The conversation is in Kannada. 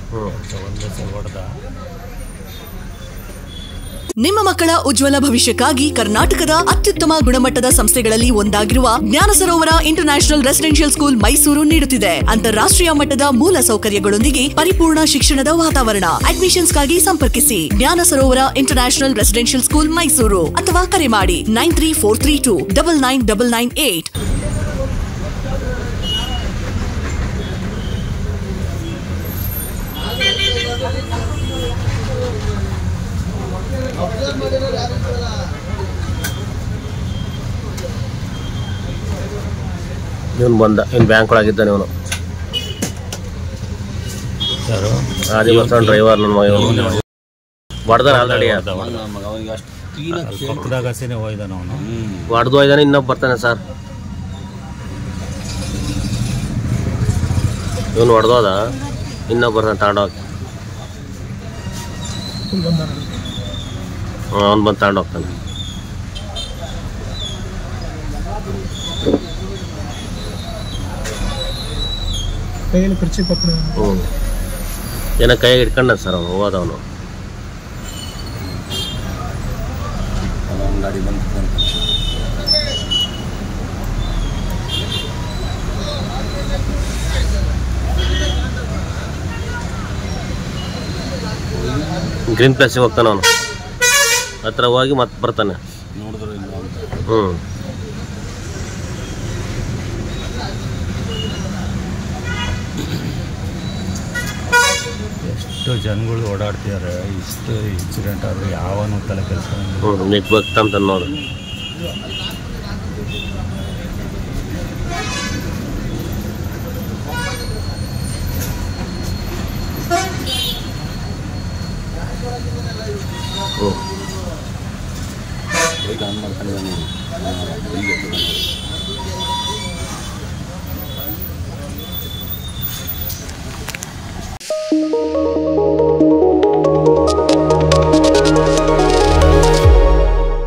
ಒಂದೇ ಸಲ ಹೊಡೆದ. ನಿಮ್ಮ ಮಕ್ಕಳ ಉಜ್ವಲ ಭವಿಷ್ಯಕ್ಕಾಗಿ ಕರ್ನಾಟಕದ ಅತ್ಯುತ್ತಮ ಗುಣಮಟ್ಟದ ಸಂಸ್ಥೆಗಳಲ್ಲಿ ಒಂದಾಗಿರುವ ಜ್ಞಾನ ಸರೋವರ ಇಂಟರ್ನ್ಯಾಷನಲ್ ರೆಸಿಡೆನ್ಷಿಯಲ್ ಸ್ಕೂಲ್ ಮೈಸೂರು ನೀಡುತ್ತಿದೆ ಅಂತಾರಾಷ್ಟ್ರೀಯ ಮಟ್ಟದ ಮೂಲ ಸೌಕರ್ಯಗಳೊಂದಿಗೆ ಪರಿಪೂರ್ಣ ಶಿಕ್ಷಣದ ವಾತಾವರಣ. ಅಡ್ಮಿಷನ್ಸ್ಗಾಗಿ ಸಂಪರ್ಕಿಸಿ ಜ್ಞಾನ ಸರೋವರ ಇಂಟರ್ನ್ಯಾಷನಲ್ ರೆಸಿಡೆನ್ಷಿಯಲ್ ಸ್ಕೂಲ್ ಮೈಸೂರು ಅಥವಾ ಕರೆ ಮಾಡಿ 9343299998. ಇವನು ಬಂದ, ಇನ್ನು ಬ್ಯಾಂಕ್ ಒಳಗಿದ್ದಾನೆ ಇವನು. ಯಾರು? ಆದಿ ಬರ್ತಾನೆ ಡ್ರೈವರ್. ನನ್ನ ಮಗ ಹೊಡೆದಾನ ಆಲ್ರೆಡಿ. ಪಕ್ಕದಾಗ ಹಸಿನೇ ಹೋಯ್ದಾನ ಅವನು. ಹೊಡೆದು ಹೋಯ್ದಾನೆ. ಇನ್ನೊಬ್ಬ ಬರ್ತಾನೆ ಸರ್. ಇವನು ಹೊಡೆದೋದ, ಇನ್ನೊಬ್ಬ ಬರ್ತಾನೆ ತಗೊಂಡೋಗಿ. ಅವ್ನು ಬಂದು ತಗೊಂಡೋಗ್ತಾನೆ. ಏನೋ ಕೈಯಾಗಿ ಇಟ್ಕೊಂಡ ಸರ್ ಅವನು ಹೋದವನು. ಗ್ರೀನ್ ಪ್ಲೇಸಿಗೆ ಹೋಗ್ತಾನೆ ಅವನು. ಹತ್ರ ಹೋಗಿ ಮತ್ತೆ ಬರ್ತಾನೆ. ಎಷ್ಟು ಜನಗಳು ಓಡಾಡ್ತಿದ್ದಾರೆ. ಇಷ್ಟು ಇನ್ಸಿಡೆಂಟ್ ಆದರೂ ಯಾವನು ತಲೆ ಕೆಲಸ ನಿಗ್ಬೇಕಂತ ನೋಡು. ಈಗ